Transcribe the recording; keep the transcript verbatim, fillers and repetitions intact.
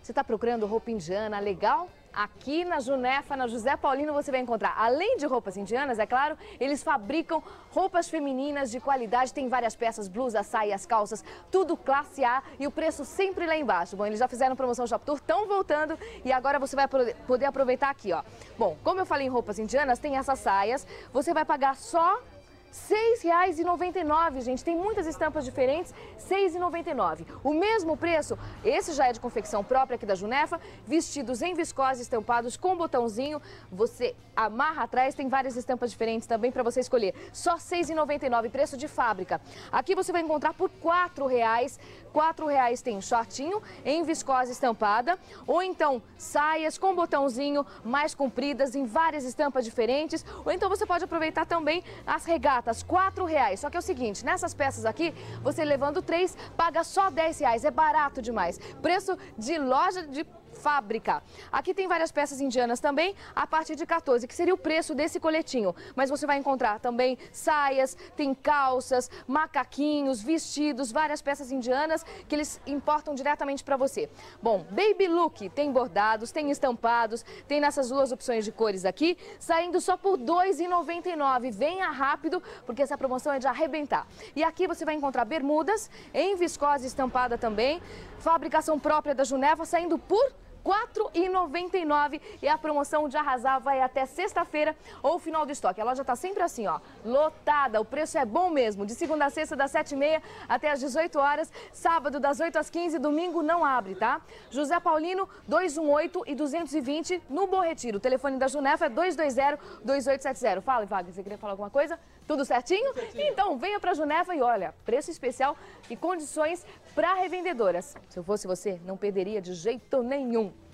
Você está procurando roupa indiana legal? Aqui na Junefa, na José Paulino, você vai encontrar, além de roupas indianas, é claro, eles fabricam roupas femininas de qualidade, tem várias peças, blusas, saias, calças, tudo classe A e o preço sempre lá embaixo. Bom, eles já fizeram promoção Shop Tour, estão voltando e agora você vai poder aproveitar aqui, ó. Bom, como eu falei em roupas indianas, tem essas saias, você vai pagar só seis reais e noventa e nove centavos, gente. Tem muitas estampas diferentes, seis reais e noventa e nove centavos. O mesmo preço, esse já é de confecção própria aqui da Junefa, vestidos em viscose, estampados com botãozinho. Você amarra atrás, tem várias estampas diferentes também para você escolher. Só seis reais e noventa e nove centavos, preço de fábrica. Aqui você vai encontrar por quatro reais. quatro reais tem shortinho em viscose estampada, ou então saias com botãozinho mais compridas em várias estampas diferentes, ou então você pode aproveitar também as regatas. quatro reais. Só que é o seguinte, nessas peças aqui, você levando três, paga só dez reais. É barato demais. Preço de loja de fábrica. Aqui tem várias peças indianas também, a partir de quatorze, que seria o preço desse coletinho. Mas você vai encontrar também saias, tem calças, macaquinhos, vestidos, várias peças indianas que eles importam diretamente para você. Bom, baby look, tem bordados, tem estampados, tem nessas duas opções de cores aqui, saindo só por dois reais e noventa e nove centavos. Venha rápido, porque essa promoção é de arrebentar. E aqui você vai encontrar bermudas em viscose estampada também, fabricação própria da Junefa, saindo por quatro reais e noventa e nove centavos e a promoção de arrasar vai até sexta-feira ou final do estoque. A loja está sempre assim, ó, lotada. O preço é bom mesmo. De segunda a sexta, das sete e meia até as dezoito horas. Sábado, das oito às quinze. Domingo não abre, tá? José Paulino, duzentos e dezoito e duzentos e vinte no Bom Retiro. O telefone da Junefa é dois dois zero, dois oito sete zero. Fala, Wagner, você queria falar alguma coisa? Tudo certinho? Tudo certinho. Então, venha pra Junefa e olha, preço especial e condições para revendedoras. Se eu fosse você, não perderia de jeito nenhum.